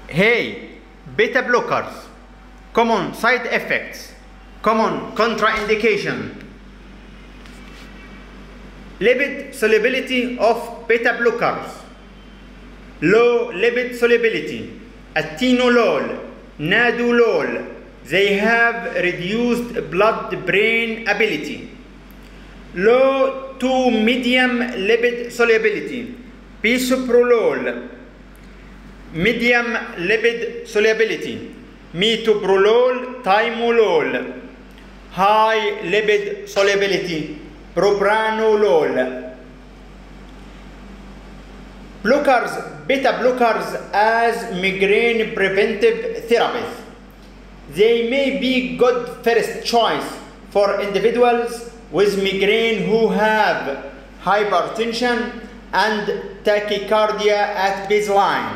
Hey, beta blockers, common side effects, common contraindication. Lipid solubility of beta blockers. Low lipid solubility, atenolol, nadolol, they have reduced blood-brain ability. Low to medium lipid solubility, bisoprolol, medium lipid solubility, metoprolol, timolol, high lipid solubility, propranolol. Blockers, beta blockers as migraine preventive therapies. They may be good first choice for individuals with migraine who have hypertension and tachycardia at baseline.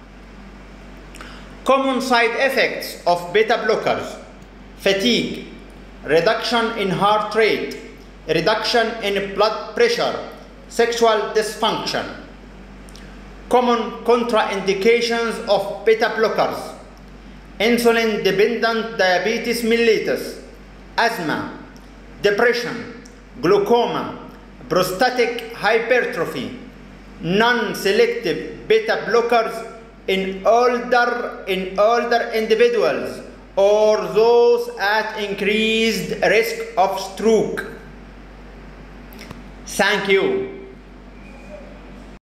Common side effects of beta blockers: fatigue, reduction in heart rate, reduction in blood pressure, sexual dysfunction. Common contraindications of beta blockers: insulin-dependent diabetes mellitus, asthma, depression, glaucoma, prostatic hypertrophy. Non-selective beta blockers in older individuals or those at increased risk of stroke. Thank you.